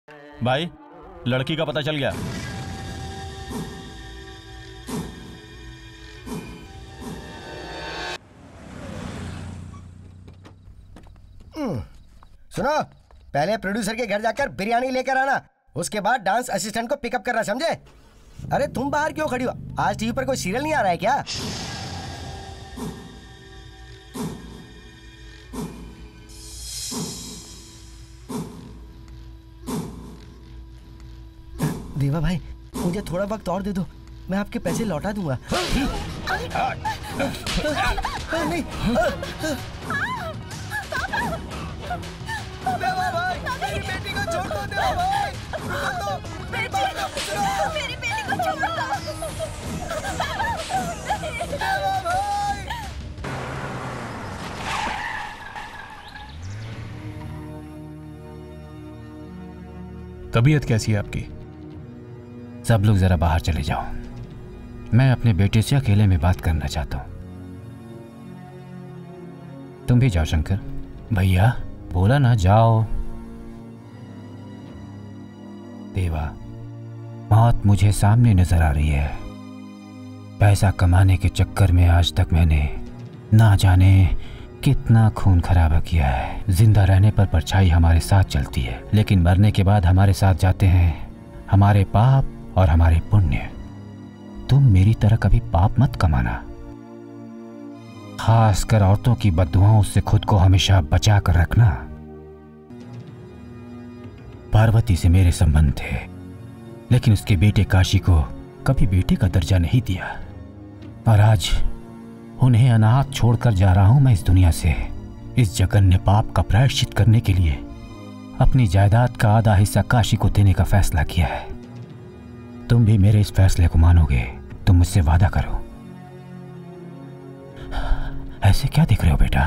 भाई, लड़की का पता चल गया? सुनो, पहले प्रोड्यूसर के घर जाकर बिरयानी लेकर आना, उसके बाद डांस असिस्टेंट को पिकअप करना, समझे? अरे तुम बाहर क्यों खड़ी हो? आज टीवी पर कोई सीरियल नहीं आ रहा है क्या? देवा भाई, मुझे थोड़ा वक्त और दे दो, मैं आपके पैसे लौटा दूंगा। नहीं। देवा भाई, मेरी बेटी को छोड़ दो। देवा भाई, मेरी बेटी को छोड़ दो। देवा भाई। तबीयत कैसी है आपकी? सब लोग जरा बाहर चले जाओ, मैं अपने बेटे से अकेले में बात करना चाहता हूं। तुम भी जाओ शंकर। भैया बोला ना, जाओ। देवा, मौत मुझे सामने नजर आ रही है। पैसा कमाने के चक्कर में आज तक मैंने ना जाने कितना खून खराबा किया है। जिंदा रहने पर परछाई हमारे साथ चलती है, लेकिन मरने के बाद हमारे साथ जाते हैं हमारे पाप और हमारे पुण्य। तुम मेरी तरह कभी पाप मत कमाना, खासकर औरतों की बद्दुआओं से खुद को हमेशा बचा कर रखना। पार्वती से मेरे संबंध थे, लेकिन उसके बेटे काशी को कभी बेटे का दर्जा नहीं दिया, और आज उन्हें अनाथ छोड़कर जा रहा हूं मैं इस दुनिया से। इस जघन्य पाप का प्रायश्चित करने के लिए अपनी जायदाद का आधा हिस्सा काशी को देने का फैसला किया है। तुम भी मेरे इस फैसले को मानोगे? तुम मुझसे वादा करो। ऐसे क्या देख रहे हो बेटा?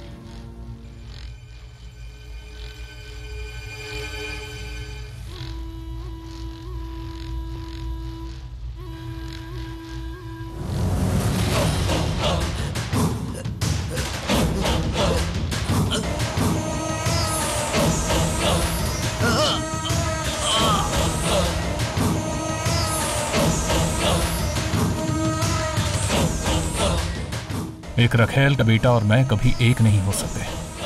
एक रखेल का बेटा और मैं कभी एक नहीं हो सकते।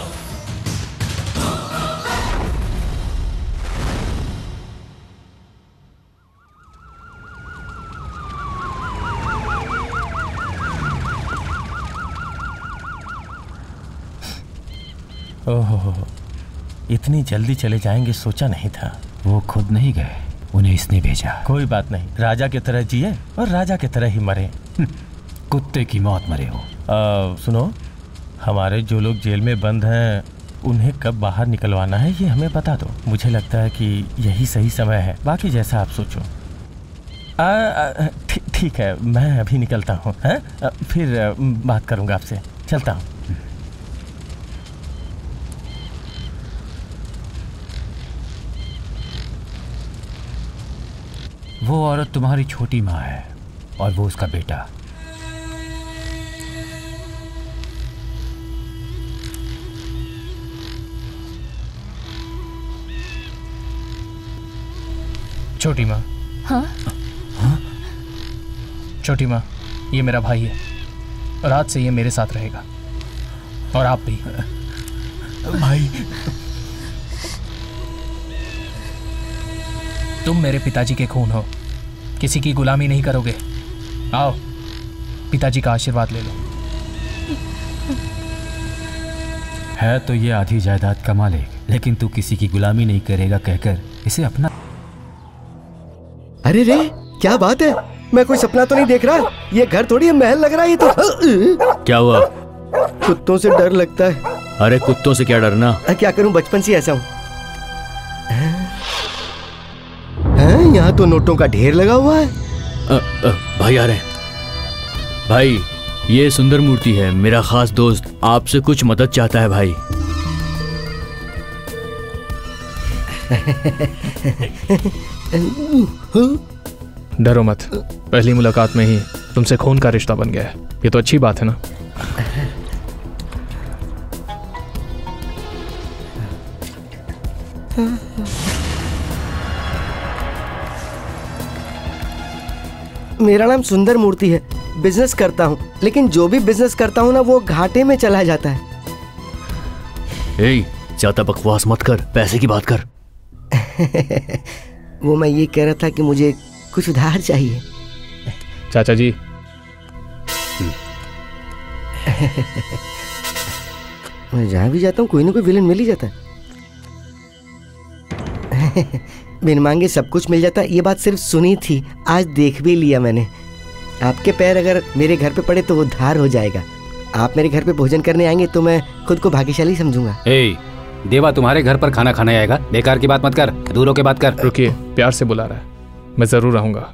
ओहो, इतनी जल्दी चले जाएंगे सोचा नहीं था। वो खुद नहीं गए, उन्हें इसने भेजा। कोई बात नहीं, राजा की तरह जिए और राजा की तरह ही मरे। कुत्ते की मौत मरे हो। सुनो, हमारे जो लोग जेल में बंद हैं उन्हें कब बाहर निकलवाना है ये हमें बता दो। मुझे लगता है कि यही सही समय है, बाकी जैसा आप सोचो। ठीक है, मैं अभी निकलता हूँ, फिर बात करूँगा आपसे। चलता हूँ। वो औरत तुम्हारी छोटी माँ है और वो उसका बेटा। छोटी माँ। हाँ? छोटी माँ, ये मेरा भाई है और आज से ये मेरे साथ रहेगा, और आप भी। भाई, तुम मेरे पिताजी के खून हो, किसी की गुलामी नहीं करोगे। आओ, पिताजी का आशीर्वाद ले लो। है तो ये आधी जायदाद का मालिक, लेकिन तू किसी की गुलामी नहीं करेगा कहकर इसे अपना। अरे रे, क्या बात है? मैं कोई सपना तो नहीं देख रहा? ये घर थोड़ी है, महल लग रहा है ये तो। क्या हुआ? कुत्तों से डर लगता है। अरे कुत्तों से क्या डरना? क्या करूं, बचपन से ऐसा हूं। यहाँ तो नोटों का ढेर लगा हुआ है। भाई आ रहे हैं। भाई, ये सुंदर मूर्ति है, मेरा खास दोस्त आपसे कुछ मदद चाहता है भाई। डरो मत, पहली मुलाकात में ही तुमसे खून का रिश्ता बन गया है, ये तो अच्छी बात है ना। मेरा नाम सुंदर मूर्ति है, बिजनेस करता हूँ, लेकिन जो भी बिजनेस करता हूँ ना वो घाटे में चला जाता है। ज्यादा बकवास मत कर, पैसे की बात कर। वो मैं ये कह रहा था कि मुझे कुछ उधार चाहिए। चाचा जी, मैं जहाँ भी जाता हूँ कोई ना कोई विलन मिल ही जाता है। बिन मांगे सब कुछ मिल जाता है, ये बात सिर्फ सुनी थी, आज देख भी लिया मैंने। आपके पैर अगर मेरे घर पे पड़े तो वो उद्धार हो जाएगा। आप मेरे घर पे भोजन करने आएंगे तो मैं खुद को भाग्यशाली समझूंगा। देवा तुम्हारे घर पर खाना खाने आएगा, बेकार की बात मत कर, दूर होके बात कर। रुकिए, प्यार से बुला रहा है, मैं जरूर आऊंगा।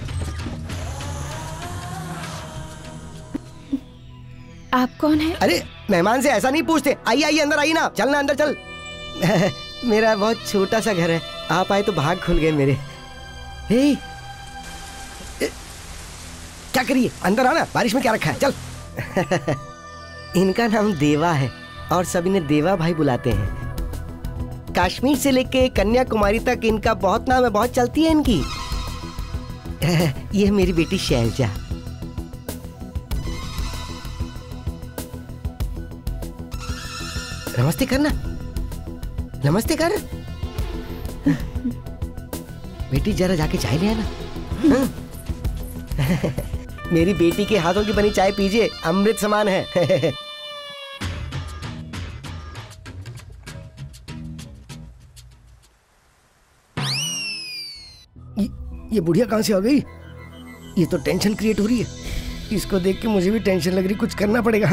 आप कौन है? अरे मेहमान से ऐसा नहीं पूछते। आइए आइए, अंदर आइए ना, चलना अंदर चल। मेरा बहुत छोटा सा घर है, आप आए तो भाग खुल गए मेरे। हे, क्या करिए, अंदर आना, बारिश में क्या रखा है, चल। इनका नाम देवा है और सब इन्हें देवा भाई बुलाते हैं। कश्मीर से लेके कन्याकुमारी तक इनका बहुत नाम है, बहुत चलती है इनकी। ये मेरी बेटी शैलजा। नमस्ते करना, नमस्ते कर। बेटी जरा जाके चाय ले आना। मेरी बेटी के हाथों की बनी चाय पीजिए, अमृत समान है। ये बुढ़िया कहां से आ गई? ये तो टेंशन क्रिएट हो रही है। इसको देख के मुझे भी टेंशन लग रही, कुछ करना पड़ेगा।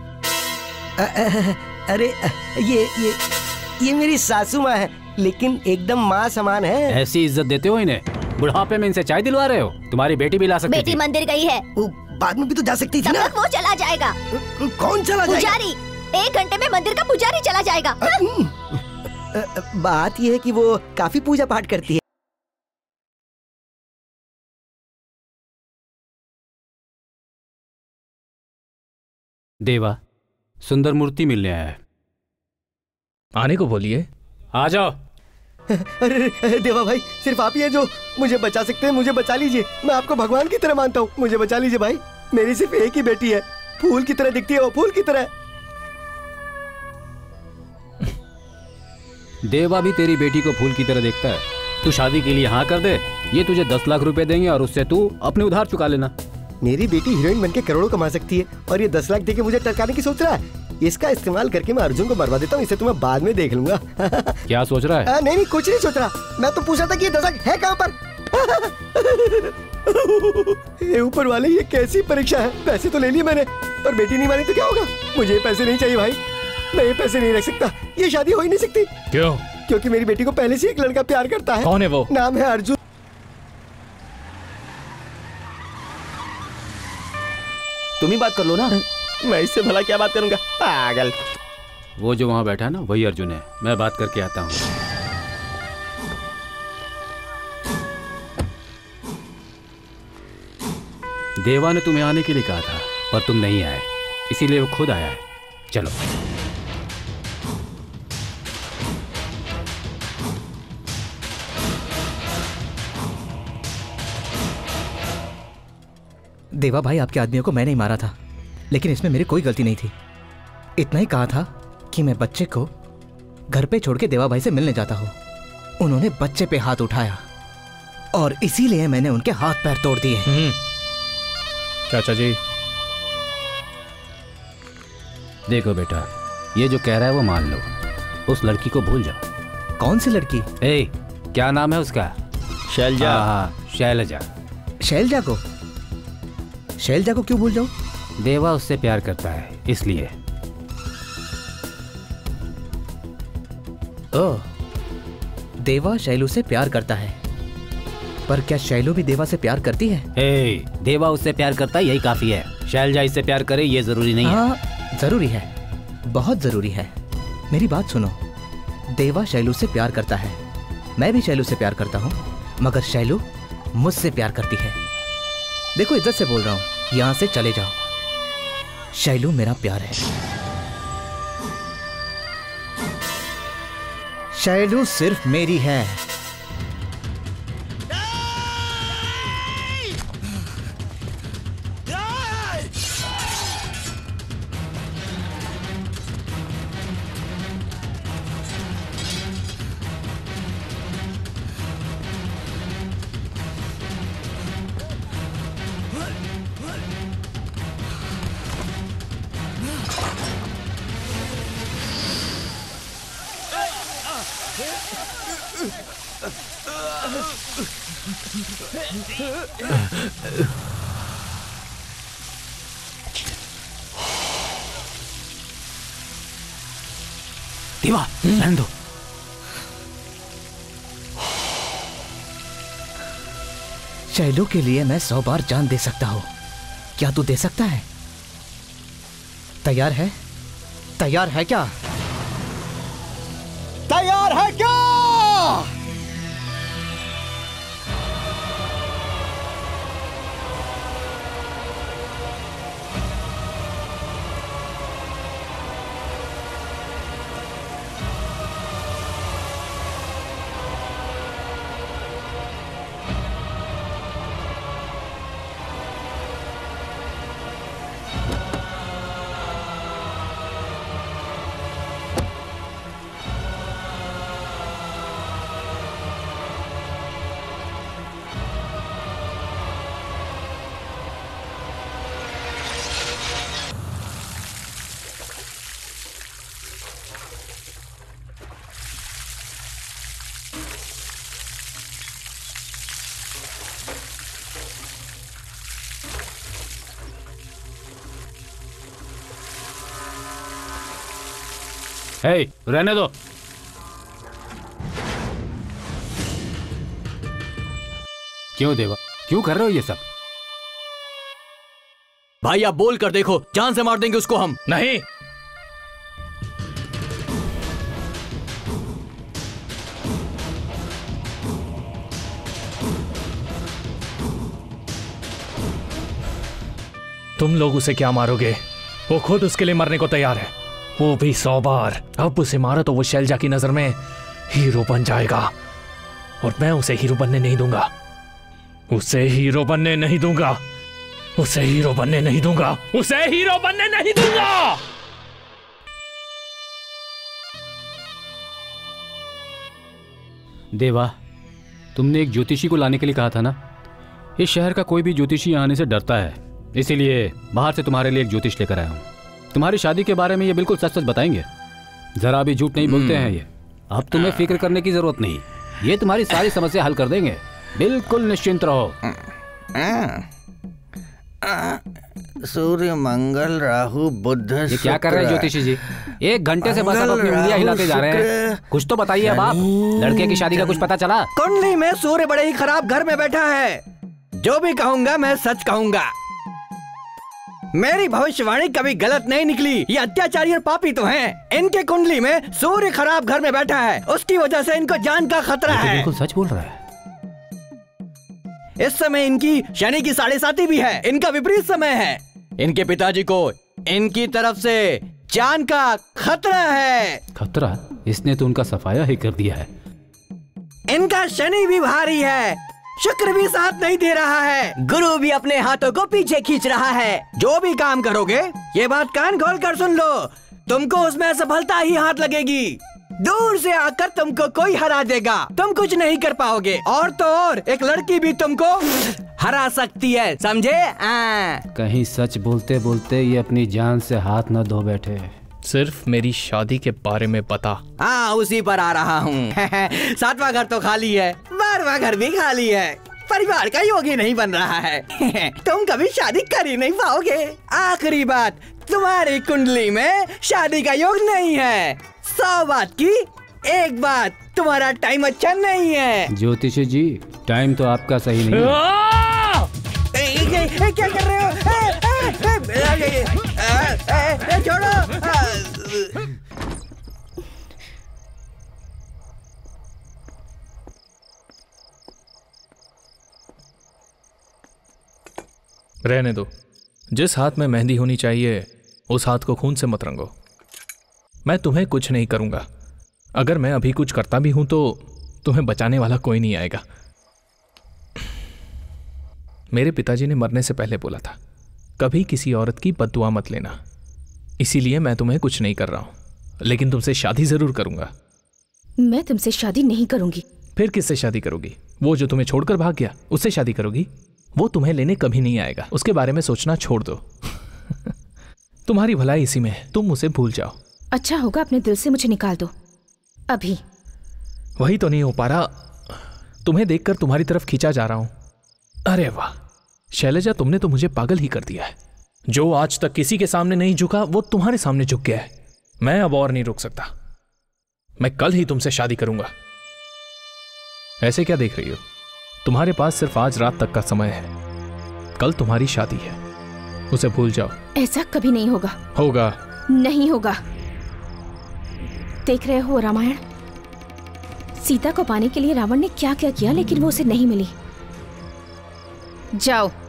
अरे ये मेरी सासू माँ है, लेकिन एकदम माँ समान है। ऐसी इज्जत देते हो इन्हें? बुढ़ापे में इनसे चाय दिलवा रहे हो? तुम्हारी बेटी भी ला सकती बेटी थी। मंदिर गई है, वो बाद में भी तो जा सकती थी ना। वो चला जाएगा। कौन चला जाएगा? पुजारी, 1 घंटे में मंदिर का पुजारी चला जाएगा। बात यह है कि वो काफी पूजा पाठ करती है। देवा, सुंदर मूर्ति मिलने आया है। आने को बोलिए। आ जाओ। अरे देवा भाई, सिर्फ आप ही हैं जो मुझे बचा सकते हैं, मुझे बचा लीजिए। मैं आपको भगवान की तरह मानता हूँ, मुझे बचा लीजिए भाई। मेरी सिर्फ एक ही बेटी है, फूल की तरह दिखती है वो, फूल की तरह। देवा भी तेरी बेटी को फूल की तरह देखता है। तू शादी के लिए हाँ कर दे, ये तुझे 10 लाख रुपए देंगे और उससे तू अपने उधार चुका लेना। मेरी बेटी हीरोइन बनके करोड़ों कमा सकती है और ये 10 लाख देके मुझे टरकाने की सोच रहा है। इसका इस्तेमाल करके मैं अर्जुन को मरवा देता हूँ, इसे तो मैं बाद में देख लूंगा। क्या सोच रहा है? नहीं कुछ नहीं सोच रहा, मैं तो पूछ रहा था कि ये 10 लाख है कहाँ पर। ये ऊपर वाले, ये कैसी परीक्षा है? पैसे तो ले लिए मैंने, पर बेटी नहीं मानी तो क्या होगा? मुझे ये पैसे नहीं चाहिए भाई, मैं ये पैसे नहीं रख सकता। ये शादी हो ही नहीं सकती। क्यों? क्योंकि मेरी बेटी को पहले से एक लड़का प्यार करता है। कौन है वो? नाम है अर्जुन। तुम ही बात कर लो ना। मैं इससे भला क्या बात करूंगा, पागल। वो जो वहां बैठा है ना, वही अर्जुन है। मैं बात करके आता हूँ। देवा ने तुम्हें आने के लिए कहा था, पर तुम नहीं आए, इसीलिए वो खुद आया है। चलो। देवा भाई, आपके आदमियों को मैंने ही मारा था, लेकिन इसमें मेरी कोई गलती नहीं थी। इतना ही कहा था कि मैं बच्चे को घर पे छोड़ के देवा भाई से मिलने जाता हूँ। उन्होंने बच्चे पे हाथ उठाया और इसीलिए मैंने उनके हाथ पैर तोड़ दिए। चाचा जी, देखो बेटा, ये जो कह रहा है वो मान लो, उस लड़की को भूल जाओ। कौन सी लड़की? क्या नाम है उसका? शैलजा। हाँ, शैलजा। शैलजा को? शैलजा को क्यों भूल जाऊं? देवा उससे प्यार करता है, इसलिए। ओह, देवा शैलू से प्यार करता है, पर क्या शैलू भी देवा से प्यार करती है? देवा उससे प्यार करता है, यही काफी है। शैलजा इससे प्यार करे ये जरूरी नहीं है। हाँ, जरूरी है, बहुत जरूरी है। मेरी बात सुनो, देवा शैलू से प्यार करता है, मैं भी शैलू से प्यार करता हूँ, मगर शैलू मुझसे प्यार करती है। देखो, इज्जत से बोल रहा हूँ, यहाँ से चले जाओ। शैलू मेरा प्यार है। शैलू सिर्फ मेरी है। देवा, रहने दो। शैलू के लिए मैं 100 बार जान दे सकता हूं। क्या तू दे सकता है? तैयार है? तैयार है क्या? तैयार है क्या? हे, रहने दो। क्यों देवा, क्यों कर रहे हो ये सब? भाई आप बोल कर देखो, जान से मार देंगे उसको हम। नहीं, तुम लोग उसे क्या मारोगे? वो खुद उसके लिए मरने को तैयार है, वो भी 100 बार। अब उसे मारो तो वो शैलजा की नजर में हीरो बन जाएगा, और मैं उसे हीरो बनने नहीं दूंगा। उसे हीरो बनने नहीं दूंगा। उसे हीरो बनने नहीं दूंगा। उसे हीरो बनने नहीं दूंगा। देवा, तुमने एक ज्योतिषी को लाने के लिए कहा था ना? इस शहर का कोई भी ज्योतिषी आने से डरता है, इसीलिए बाहर से तुम्हारे लिए एक ज्योतिष लेकर आया हूँ। तुम्हारी शादी के बारे में ये बिल्कुल सच सच बताएंगे, जरा भी झूठ नहीं बोलते हैं ये। अब तुम्हें फिक्र करने की जरूरत नहीं, ये तुम्हारी सारी समस्या हल कर देंगे। बिल्कुल निश्चिंत रहो। सूर्य, मंगल, राहु, बुध, ये क्या कर रहे हैं ज्योतिषी जी? 1 घंटे से बस आप अपनी उंगलियां हिलाते जा रहे हैं। कुछ तो बताइए अब आप। लड़के की शादी का कुछ पता चला? कुंडली में सूर्य बड़े ही खराब घर में बैठा है। जो भी कहूंगा मैं सच कहूंगा। मेरी भविष्यवाणी कभी गलत नहीं निकली। ये अत्याचारी और पापी तो हैं। इनके कुंडली में सूर्य खराब घर में बैठा है, उसकी वजह से इनको जान का खतरा है। बिल्कुल सच बोल रहा है। इस समय इनकी शनि की 7.5 भी है। इनका विपरीत समय है। इनके पिताजी को इनकी तरफ से जान का खतरा है। खतरा? इसने तो उनका सफाया ही कर दिया है। इनका शनि भी भारी है, शुक्र भी साथ नहीं दे रहा है, गुरु भी अपने हाथों को पीछे खींच रहा है। जो भी काम करोगे, ये बात कान खोल कर सुन लो, तुमको उसमें असफलता ही हाथ लगेगी। दूर से आकर तुमको कोई हरा देगा, तुम कुछ नहीं कर पाओगे। और तो और एक लड़की भी तुमको हरा सकती है, समझे? कहीं सच बोलते बोलते ये अपनी जान से हाथ न धो बैठे। सिर्फ मेरी शादी के बारे में बता। हाँ, उसी पर आ रहा हूँ। 7वां घर तो खाली है, 12वां घर भी खाली है, परिवार का योग ही नहीं बन रहा है। तुम कभी शादी कर ही नहीं पाओगे। आखिरी बात, तुम्हारी कुंडली में शादी का योग नहीं है। 100 बात की एक बात, तुम्हारा टाइम अच्छा नहीं है। ज्योतिषी जी, टाइम तो आपका सही नहीं है। क्या कर रहे हो? छोड़ो। रहने दो। जिस हाथ में मेहंदी होनी चाहिए उस हाथ को खून से मत रंगो। मैं तुम्हें कुछ नहीं करूंगा। अगर मैं अभी कुछ करता भी हूं तो तुम्हें बचाने वाला कोई नहीं आएगा। मेरे पिताजी ने मरने से पहले बोला था, कभी किसी औरत की बद्दुआ मत लेना। इसीलिए मैं तुम्हें कुछ नहीं कर रहा हूं, लेकिन तुमसे शादी जरूर करूंगा। मैं तुमसे शादी नहीं करूंगी। फिर किससे शादी करोगी? वो जो तुम्हें छोड़कर भाग गया, उससे शादी करोगी? वो तुम्हें लेने कभी नहीं आएगा, उसके बारे में सोचना छोड़ दो। तुम्हारी भलाई इसी में है, तुम उसे भूल जाओ। अच्छा होगा अपने दिल से मुझे निकाल दो अभी। वही तो नहीं हो पा रहा। तुम्हें देखकर तुम्हारी तरफ खींचा जा रहा हूं। अरे वाह शैलजा, तुमने तो मुझे पागल ही कर दिया है। जो आज तक किसी के सामने नहीं झुका वो तुम्हारे सामने झुक गया है। मैं अब और नहीं रुक सकता। मैं कल ही तुमसे शादी करूंगा। ऐसे क्या देख रही हो? तुम्हारे पास सिर्फ आज रात तक का समय है। कल तुम्हारी शादी है, उसे भूल जाओ। ऐसा कभी नहीं होगा। होगा। नहीं होगा। देख रहे हो रामायण, सीता को पाने के लिए रावण ने क्या क्या किया, लेकिन वो उसे नहीं मिली। जाओ।